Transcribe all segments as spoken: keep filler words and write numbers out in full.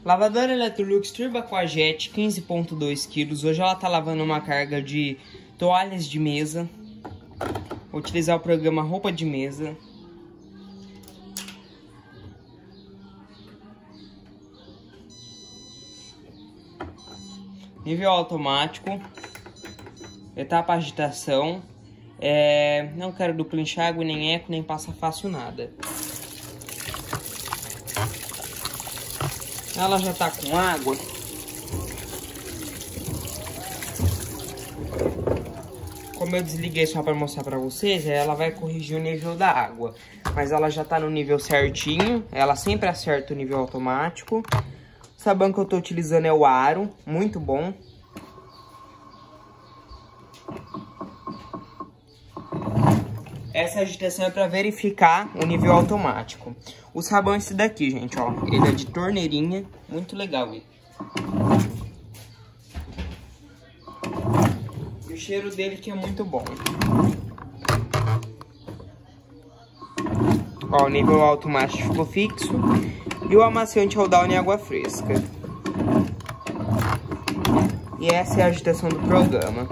Lavadora Electrolux Turbo Aquajet, quinze ponto dois quilos. Hoje ela tá lavando uma carga de toalhas de mesa. Vou utilizar o programa roupa de mesa. Nível automático. Etapa agitação. É, não quero duplo enxágue, nem eco, nem passa fácil, nada. Ela já tá com água. Como eu desliguei só para mostrar para vocês, ela vai corrigir o nível da água. Mas ela já tá no nível certinho. Ela sempre acerta o nível automático. O sabão que eu tô utilizando é o Aro, muito bom. Essa agitação é para verificar o nível automático. O sabão é esse daqui, gente, ó. Ele é de torneirinha, muito legal ele. E o cheiro dele que é muito bom. Ó, o nível automático ficou fixo. E o amaciante é o Downy água fresca. E essa é a agitação do programa.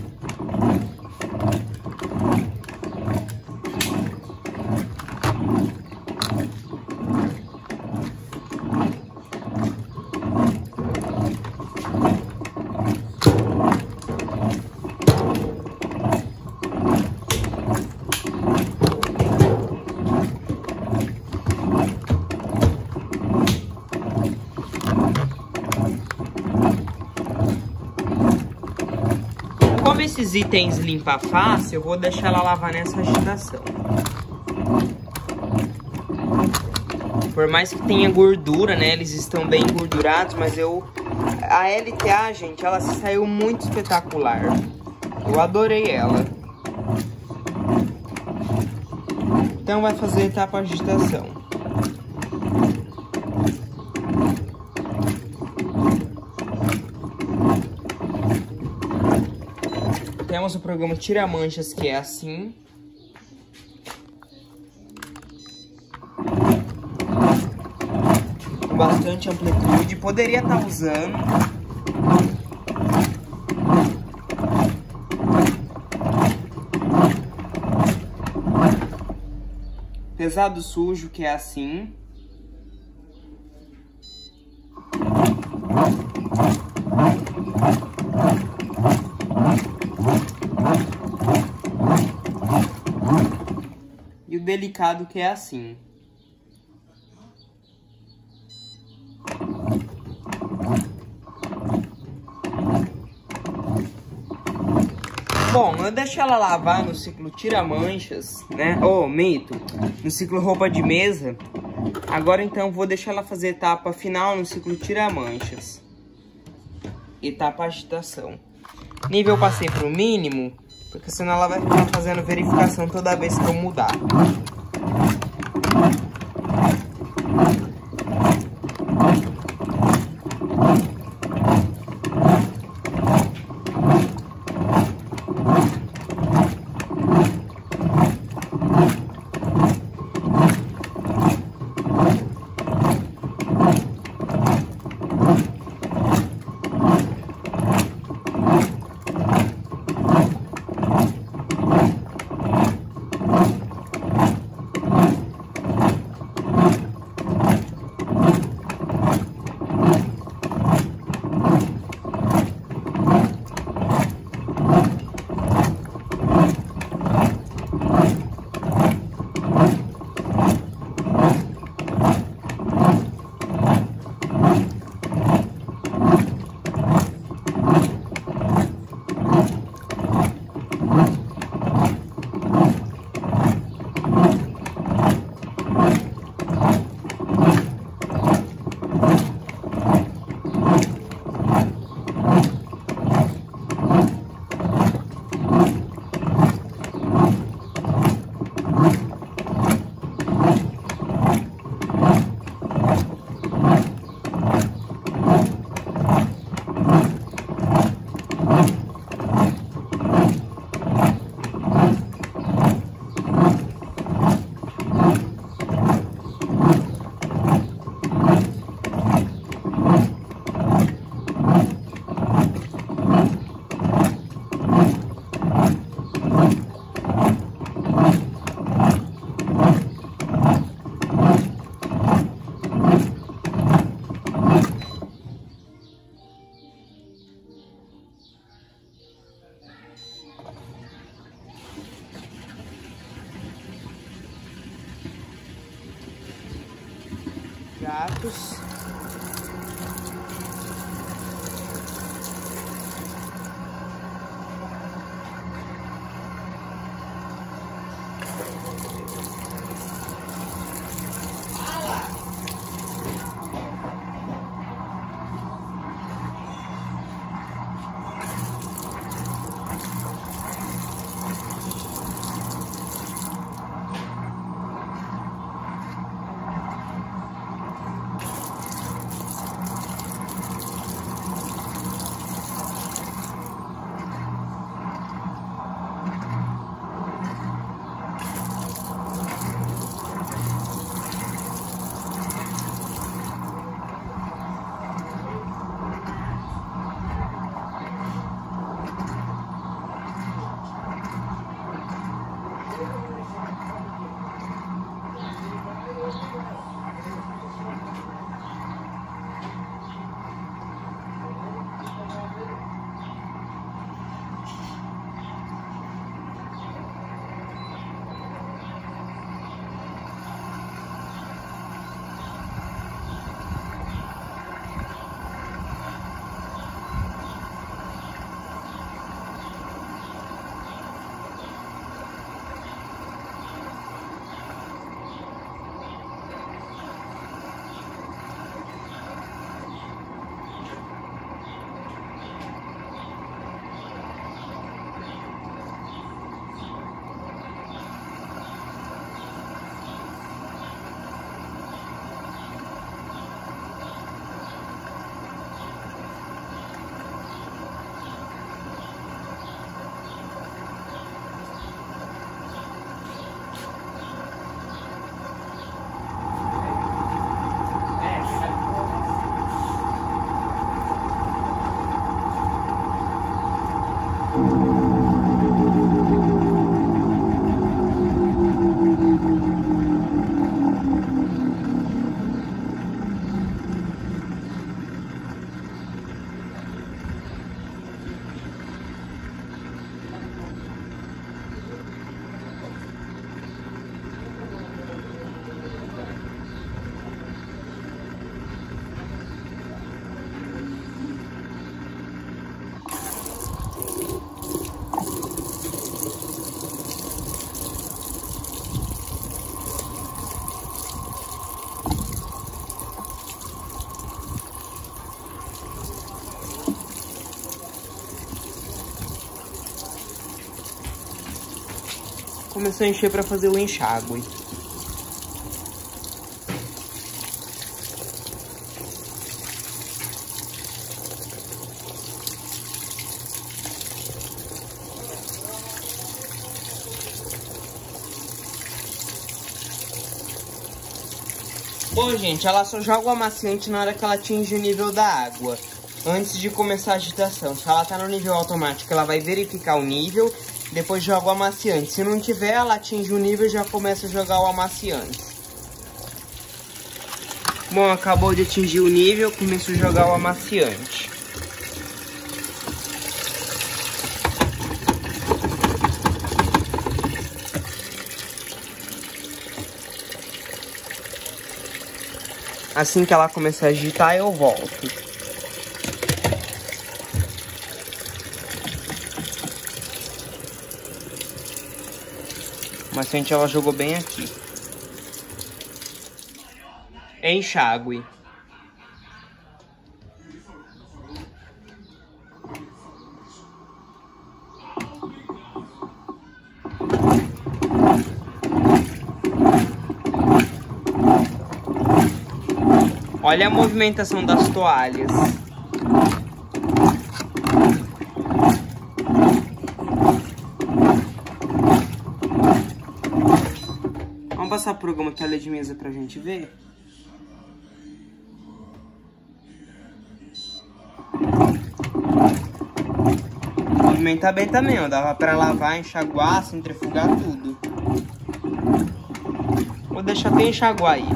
Como esses itens limpa fácil, eu vou deixar ela lavar nessa agitação. Por mais que tenha gordura, né? Eles estão bem engordurados, mas eu... A L T A, gente, ela saiu muito espetacular. Eu adorei ela. Então vai fazer etapa agitação. Temos o programa Tira Manchas, que é assim. Com bastante amplitude. Poderia estar usando. Pesado sujo, que é assim. E o delicado, que é assim. Bom, eu deixo ela lavar no ciclo Tira Manchas, né? Ô, oh, mito. No ciclo roupa de mesa. Agora então vou deixar ela fazer etapa final no ciclo Tira Manchas. Etapa agitação. Nível passei pro mínimo, porque senão ela vai ficar fazendo verificação toda vez que eu mudar. Jatos. Começou a encher para fazer o enxágue. Bom, gente, ela só joga o amaciante na hora que ela atinge o nível da água, antes de começar a agitação. Se ela tá no nível automático, ela vai verificar o nível, depois joga o amaciante. Se não tiver, ela atinge o nível e já começa a jogar o amaciante. Bom, acabou de atingir o nível, começou a jogar o amaciante. Assim que ela começar a agitar, eu volto. O amaciante ela jogou bem aqui. Enxágue. Olha a movimentação das toalhas. Vamos passar por alguma toalha de mesa pra gente ver? Movimenta bem também, ó. Dava pra lavar, enxaguar, centrifugar tudo. Vou deixar até enxaguar aí.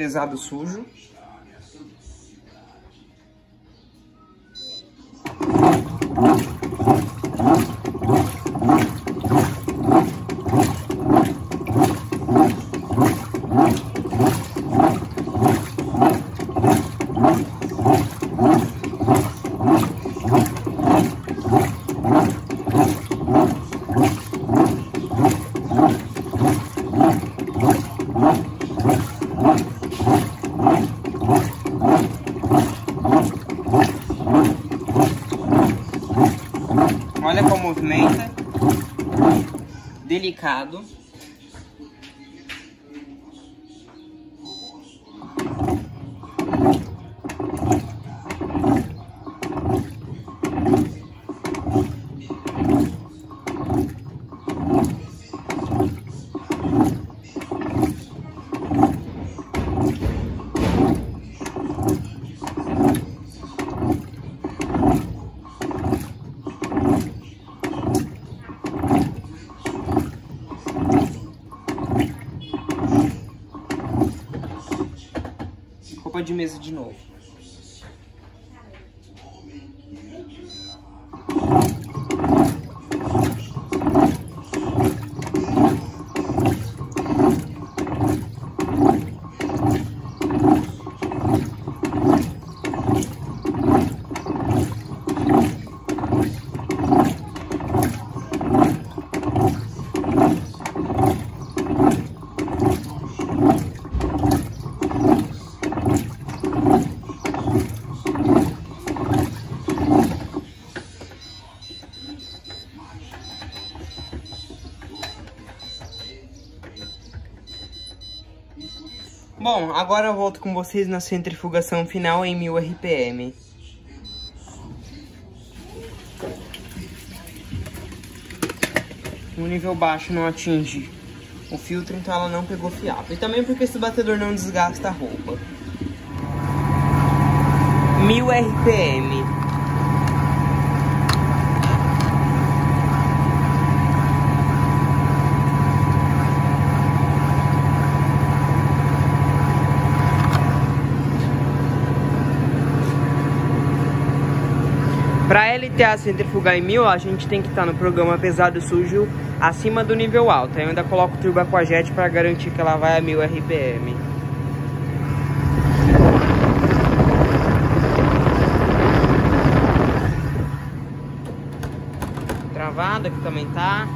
pesado sujo. Olha como movimenta, delicado. Roupa de mesa de novo. Bom, agora eu volto com vocês na centrifugação final em mil R P M. O nível baixo não atinge o filtro, então ela não pegou fiapo. E também porque esse batedor não desgasta a roupa. mil R P M. Para L T A centrifugar em mil, a gente tem que estar no programa pesado sujo acima do nível alto. Eu ainda coloco o turbo Aquajet para garantir que ela vai a mil R P M. Travada aqui também tá.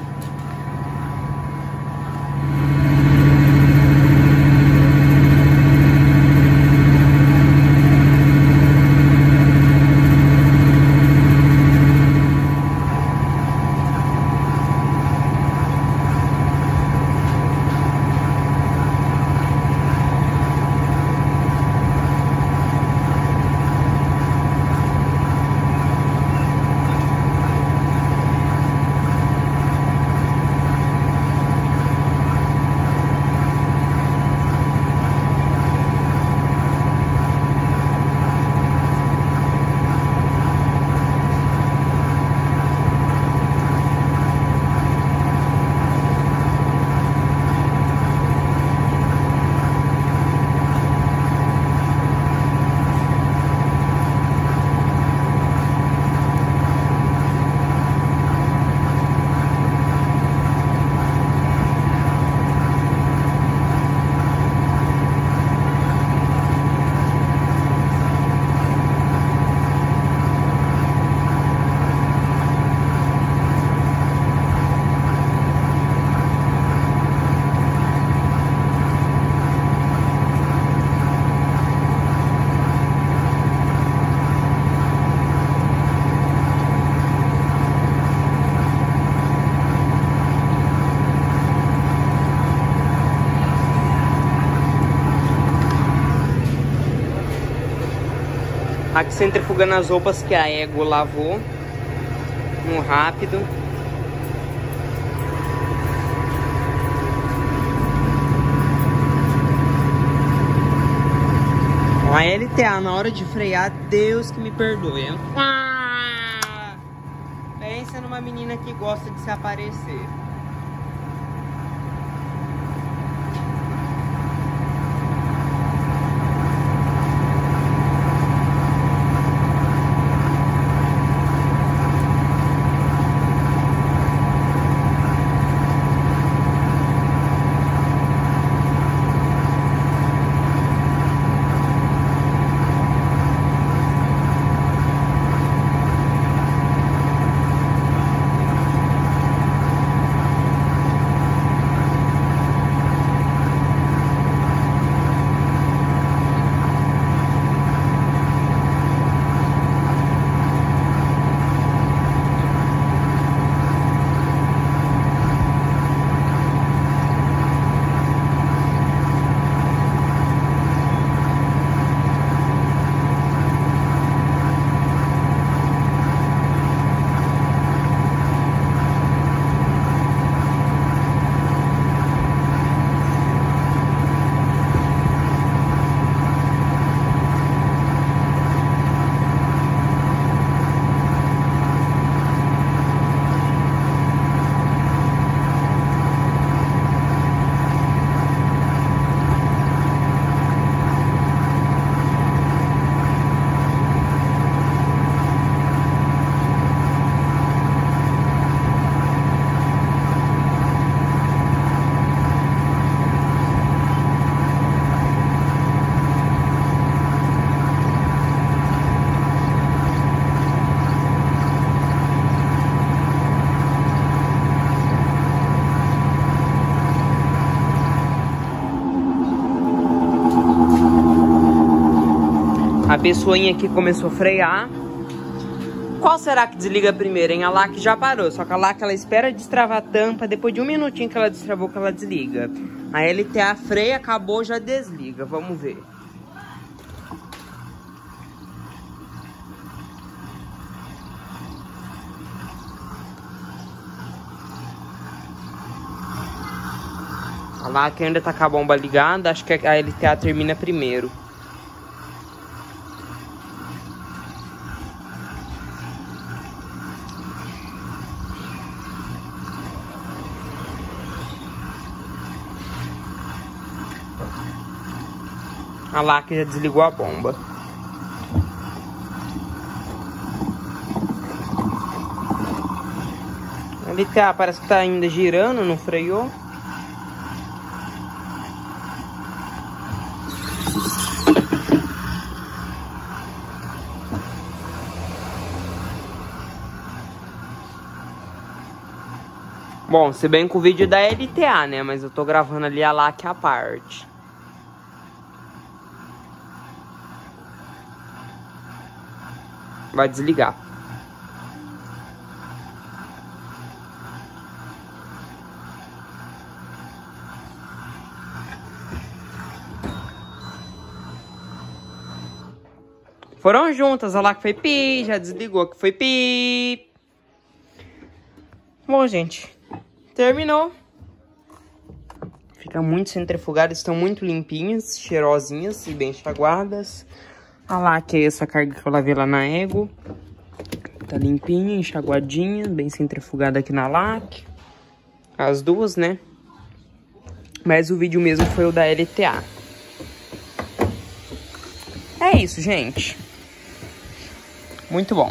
Aqui centrifugando as roupas que a Ego lavou no rápido. A L T A na hora de frear, Deus que me perdoe. Ah! Pensa numa menina que gosta de se aparecer. A pessoinha aqui começou a frear. Qual será que desliga primeiro, hein? A L A C já parou, só que a L A C ela espera destravar a tampa, depois de um minutinho que ela destravou que ela desliga. A L T A freia, acabou, já desliga, vamos ver. A L A C ainda tá com a bomba ligada, acho que a L T A termina primeiro. A L A C já desligou a bomba. A L T A parece que tá ainda girando, não freou. Bom, se bem que o vídeo é da L T A, né? Mas eu tô gravando ali a L A C à parte. Vai desligar. Foram juntas, a L A C foi pi, já desligou, que foi pi. Bom, gente, terminou. Fica muito centrifugadas, estão muito limpinhas, cheirosinhas e bem enxaguadas. A L A C é essa carga que eu lavei lá na Ego. Tá limpinha, enxaguadinha, bem centrifugada aqui na L A C. As duas, né? Mas o vídeo mesmo foi o da L T A. É isso, gente. Muito bom.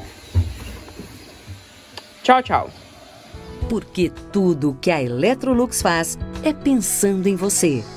Tchau, tchau. Porque tudo que a Electrolux faz é pensando em você.